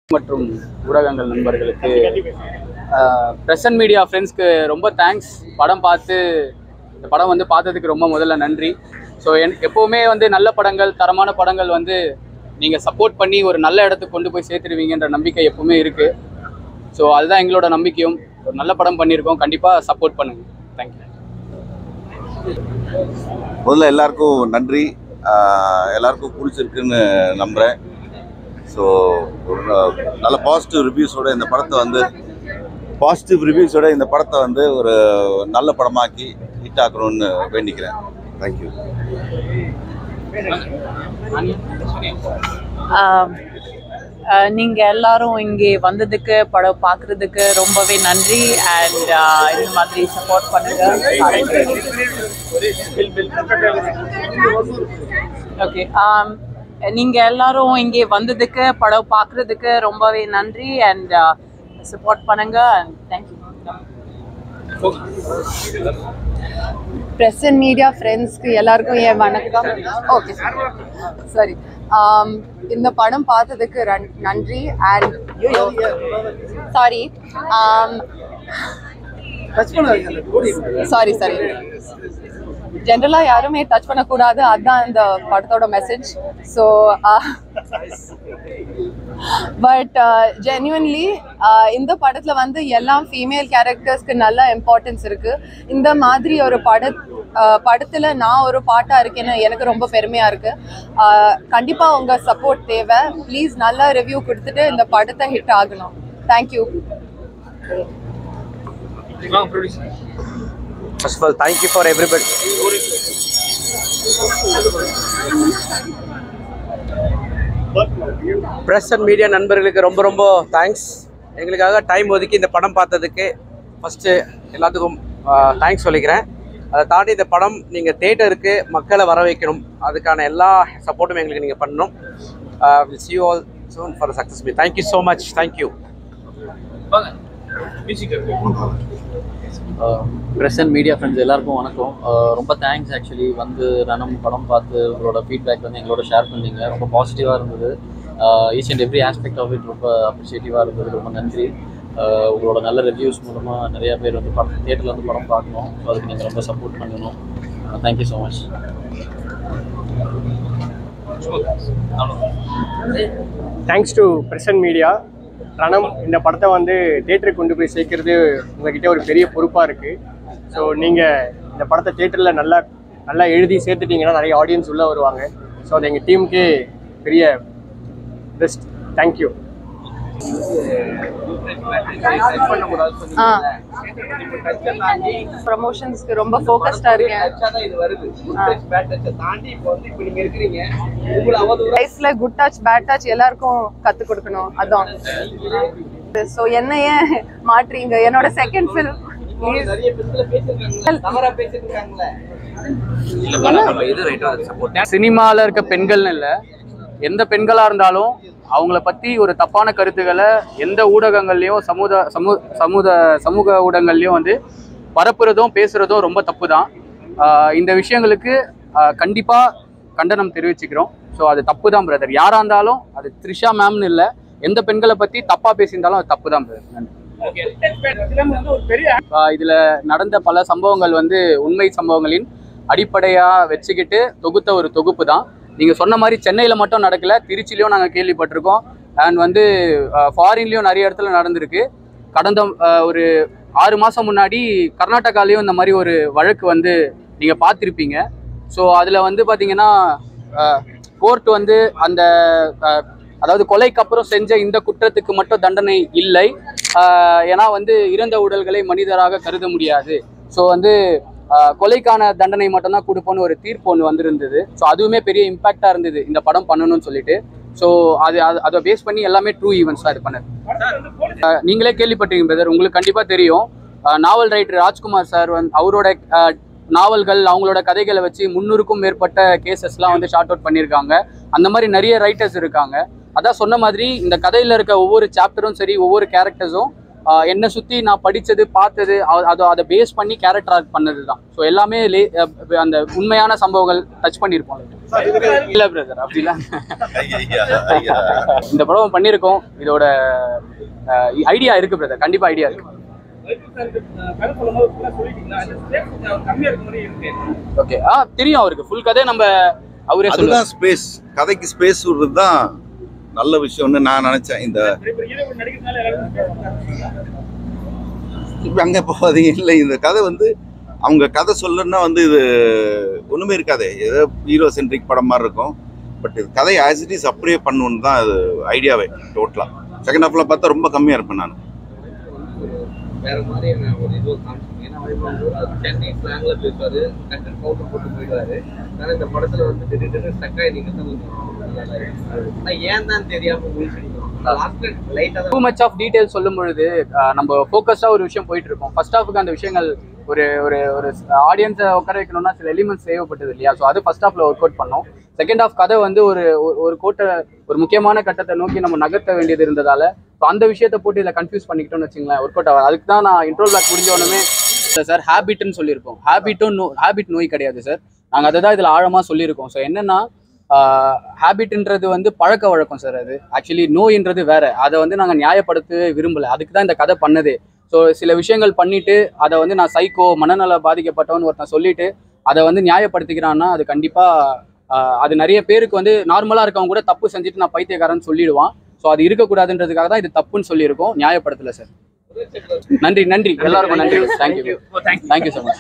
மற்றும் ஊடகங்கள் நண்பர்களுக்கு பிரஸ் அண்ட் மீடியா ஃப்ரெண்ட்ஸ்க்கு ரொம்ப தேங்க்ஸ். படம் பார்த்து இந்த படம் வந்து பார்த்ததுக்கு ரொம்ப முதல்ல நன்றி. ஸோ எப்போவுமே வந்து நல்ல படங்கள், தரமான படங்கள் வந்து நீங்கள் சப்போர்ட் பண்ணி ஒரு நல்ல இடத்துக்கு கொண்டு போய் சேர்த்துருவீங்கன்ற நம்பிக்கை எப்பவுமே இருக்குது. ஸோ அதுதான் எங்களோட நம்பிக்கையும். ஒரு நல்ல படம் பண்ணியிருக்கோம், கண்டிப்பாக சப்போர்ட் பண்ணுங்கள். தேங்க்யூ. முதல்ல எல்லாருக்கும் நன்றி. எல்லாருக்கும் பிடிச்சிருக்குன்னு நம்புகிறேன். ஸோ ஒரு நல்ல பாசிட்டிவ் ரிவ்யூஸோட இந்த படத்தை வந்து ஒரு நல்ல படமாக்கி ஹிட் ஆக்கணும்னு வேண்டிக்கிறேன். தேங்க்யூ. நீங்க எல்லாரும் இங்கே வந்ததுக்கு, படம் பார்க்கறதுக்கு ரொம்பவே நன்றி. அண்ட் இந்த மாதிரி சப்போர்ட் பண்ணுங்க. ஓகே, நீங்க எல்லாரும் இங்கே வந்ததுக்கு, படம் பார்க்கறதுக்கு ரொம்பவே நன்றி. அண்ட் சப்போர்ட் பண்ணுங்க. And thank you. Press and media ஃப்ரெண்ட்ஸ்க்கு எல்லாருக்கும் என் வணக்கம். ஓகே, சரி. இந்த படம் பார்த்ததுக்கு நன்றி. அண்ட் சாரி ஜென்ரலாக யாருமே டச் பண்ணக்கூடாது, அதுதான் இந்த படத்தோட மெசேஜ். ஸோ பட் ஜென்யூன்லி இந்த படத்தில் வந்து எல்லாம் ஃபீமேல் கேரக்டர்ஸ்க்கு நல்ல இம்பார்ட்டன்ஸ் இருக்குது. இந்த மாதிரி ஒரு படத்தில் நான் ஒரு பாட்டாக இருக்கேன்னு எனக்கு ரொம்ப பெருமையாக இருக்குது. கண்டிப்பாக உங்கள் சப்போர்ட் தேவை. ப்ளீஸ் நல்ல ரிவ்யூ கொடுத்துட்டு இந்த படத்தை ஹிட் ஆகணும். Thank you. First of all, thank you for everybody. Press and media நண்பர்களுக்கு ரொம்ப ரொம்ப தேங்க்ஸ். எங்களுக்காக டைம் ஒதுக்கி இந்த படம் பார்த்ததுக்கு ஃபஸ்ட்டு எல்லாத்துக்கும் தேங்க்ஸ் சொல்லிக்கிறேன். அதை தாண்டி இந்த படம் நீங்கள் தியேட்டருக்கு மக்களை வர வைக்கணும், அதுக்கான எல்லா சப்போர்ட்டும் எங்களுக்கு நீங்கள் பண்ணணும். We'll see you all soon for a success meet. Thank you so much. Thank you. Press and media friends எல்லாருக்கும் வணக்கம். ரொம்ப தேங்க்ஸ். ஆக்சுவலி வந்து ரணம் படம் பார்த்து உங்களோட ஃபீட்பேக் வந்து எங்களோட ஷேர் பண்ணீங்க. ரொம்ப பாசிட்டிவாக இருந்தது. Each and every aspect of it ரொம்ப அப்ரிஷியேட்டிவாக இருந்தது. ரொம்ப நன்றி. உங்களோட நல்ல ரிவ்யூஸ் மூலமாக நிறையா பேர் வந்து தியேட்டரில் வந்து படம் பார்க்கணும். ஸோ அதுக்கு நீங்கள் ரொம்ப சப்போர்ட் பண்ணணும். Thank you so much. Thanks to press and media. ரணம் இந்த படத்தை வந்து தியேட்டருக்கு கொண்டு போய் சேர்க்கறது உங்ககிட்ட ஒரு பெரிய பொறுப்பாக இருக்குது. ஸோ நீங்கள் இந்த படத்தை தியேட்டரில் நல்லா எழுதி சேர்த்துட்டிங்கன்னா நிறைய ஆடியன்ஸ் உள்ளே வருவாங்க. ஸோ அது எங்கள் டீமுக்கே பெரிய பெஸ்ட். தேங்க்யூ. ப்ரமோஷன்ஸ்க்கு ரொம்ப ஃபோக்கஸ்டா இருக்கேன். லைஃப்ல குட் டச் பேட் டச் எல்லாருக்கும் கத்து கொடுக்கணும், அதான். சோ என்ன ஏன் மாற்றீங்க? என்னோட செகண்ட் ஃபிலிம் சினிமாவில் இருக்க பெண்கள்னு இல்லை, எந்த பெண்களாக இருந்தாலும் அவங்கள பற்றி ஒரு தப்பான கருத்துக்களை எந்த ஊடகங்கள்லையும் சமூக ஊடகங்கள்லையும் வந்து பரப்புறதும் பேசுகிறதும் ரொம்ப தப்பு தான். இந்த விஷயங்களுக்கு கண்டிப்பாக கண்டனம் தெரிவிச்சுக்கிறோம். ஸோ அது தப்பு தான் பிரதர். யாராக இருந்தாலும், அது த்ரிஷா மேம்னு இல்லை, எந்த பெண்களை பற்றி தப்பாக பேசியிருந்தாலும் அது தப்பு தான் பிரதர். இதில் நடந்த பல சம்பவங்கள் வந்து உண்மை சம்பவங்களின் அடிப்படையாக வச்சுக்கிட்டு தொகுத்த ஒரு தொகுப்பு தான். நீங்கள் சொன்ன மாதிரி சென்னையில் மட்டும் நடக்கலை, திருச்சிலையும் நாங்கள் கேள்விப்பட்டிருக்கோம். அண்ட் வந்து ஃபாரின்லேயும் நிறைய இடத்துல நடந்திருக்கு. கடந்த ஒரு 6 மாதம் முன்னாடி கர்நாடகாலேயும் இந்த மாதிரி ஒரு வழக்கு வந்து நீங்கள் பார்த்துருப்பீங்க. ஸோ அதில் வந்து பார்த்தீங்கன்னா கோர்ட் வந்து அந்த அதாவது கொலைக்கு அப்புறம் செஞ்ச இந்த குற்றத்துக்கு மட்டும் தண்டனை இல்லை. ஏன்னா வந்து இறந்த உடல்களை மனிதராக கருத முடியாது. ஸோ வந்து கொலைக்கான தண்டனை மட்டும்தான் கொடுப்போன்னு ஒரு தீர்ப்பு ஒன்று வந்திருந்தது. ஸோ அதுவுமே பெரிய இம்பாக்டாக இருந்தது இந்த படம் பண்ணணும்னு சொல்லிட்டு. ஸோ அதை பேஸ் பண்ணி எல்லாமே ட்ரூ ஈவெண்ட்ஸ் தான் இது பண்ணது. நீங்களே கேள்விப்பட்டிருக்கீங்க பிரதர், உங்களுக்கு கண்டிப்பாக தெரியும். நாவல் ரைட்டர் ராஜ்குமார் சார் வந்து அவரோட நாவல்கள், அவங்களோட கதைகளை வச்சு 300க்கும் மேற்பட்ட கேசஸ்லாம் வந்து ஷார்ட் அவுட் பண்ணியிருக்காங்க. அந்த மாதிரி நிறைய ரைட்டர்ஸ் இருக்காங்க. அதான் சொன்ன மாதிரி இந்த கதையில் இருக்க ஒவ்வொரு சாப்டரும் சரி, ஒவ்வொரு கேரக்டர்ஸும் என்னை சுற்றி நான் படித்தது பார்த்தது அதை பேஸ் பண்ணி கேரக்டர் ஆர்ட் பண்ணது தான். ஸோ எல்லாமே அந்த உண்மையான சம்பவங்கள் டச் பண்ணியிருப்போம். இல்லை பிரதர் அப்படிலாம் இந்த படம் பண்ணியிருக்கோம். இதோட ஐடியா இருக்குது பிரதர், கண்டிப்பாக ஐடியா இருக்குது. ஓகே தெரியும் அவருக்கு ஃபுல் கதை நம்ம அவரே அதுதான் ஸ்பேஸ், கதைக்கு ஸ்பேஸ் விடுறது தான் நல்ல விஷயம்னு நான் நினைச்சேன். இந்த அங்கே போகாதீங்க இல்லை, இந்த கதை வந்து அவங்க கதை சொல்லணும்னா வந்து இது ஒன்றுமே இருக்காது, ஏதோ ஹீரோ சென்ட்ரிக் படம் மாதிரி இருக்கும். பட் இது கதை ஆஸ் இட் இஸ் அப்படியே பண்ணணுன்னு தான் அது ஐடியாவே. டோட்டலாக செகண்ட் ஹாஃப்ல பார்த்தா ரொம்ப கம்மியாக இருப்பேன் நான். வேற மாதிரியான ஒரு இது காமிச்சிங்க. ஏன்னா சென்னை ஸ்லாங்ல பேசுவாரு, கண்டென்ட் பவுடர் போட்டு போயிடுவாரு. ஆனால் இந்த படத்துல வந்து திடீர்னு ஸ்டக்காய் நீங்க தான் ஏன் தான் தெரியாம டூ மச் ஆஃப் டீடைல்ஸ் சொல்லும் பொழுது நம்ம ஃபோக்கஸ்டாக ஒரு விஷயம் போயிட்டு இருக்கோம். ஃபர்ஸ்ட் ஹாஃபுக்கு அந்த விஷயங்கள் ஒரு ஒரு ஒரு ஆடியன்ஸை உட்கார வைக்கணும்னா சில எலிமெண்ட்ஸ் தேவைப்பட்டது இல்லையா? ஸோ அது ஃபர்ஸ்ட் ஹாஃப்ல ஒர்க் அவுட் பண்ணோம். செகண்ட் ஹாஃப் கதை வந்து ஒரு ஒரு முக்கியமான கட்டத்தை நோக்கி நம்ம நகர்த்த வேண்டியது இருந்ததால ஸோ அந்த விஷயத்தை போட்டு இதில் கன்ஃபியூஸ் பண்ணிக்கிட்டோம்னு வச்சுங்களேன், ஒர்க் அவுட் ஆகாது. அதுக்கு தான் நான் இன்ட்ரோ பிளாக் முடிஞ்ச உடனே சார் ஹேபிட்னு சொல்லியிருக்கோம். ஹேபிட் நோய் கிடையாது சார், நாங்கள் அதை தான் இதில் ஆழமாக சொல்லியிருக்கோம். ஸோ என்னன்னா ஹேபிட்ன்றது வந்து பழக்க வழக்கம் சார். அது ஆக்சுவலி நோயின்றது வேற. அதை வந்து நாங்கள் நியாயப்படுத்த விரும்பலை, அதுக்கு தான் இந்த கதை பண்ணதே. ஸோ சில விஷயங்கள் பண்ணிட்டு அதை வந்து நான் சைக்கோ மனநல பாதிக்கப்பட்டவன்னு ஒருத்தன் சொல்லிட்டு அதை வந்து நியாயப்படுத்திக்கிறான்னா அது கண்டிப்பாக அது நிறைய பேருக்கு வந்து நார்மலாக இருக்கவங்க கூட தப்பு செஞ்சுட்டு நான் பைத்தியக்காரன்னு சொல்லிடுவான். ஸோ அது இருக்கக்கூடாதுன்றதுக்காக தான் இது தப்புன்னு சொல்லியிருக்கோம், நியாயப்படுத்தலை சார். நன்றி எல்லாருக்கும் நன்றி. Thank you so much.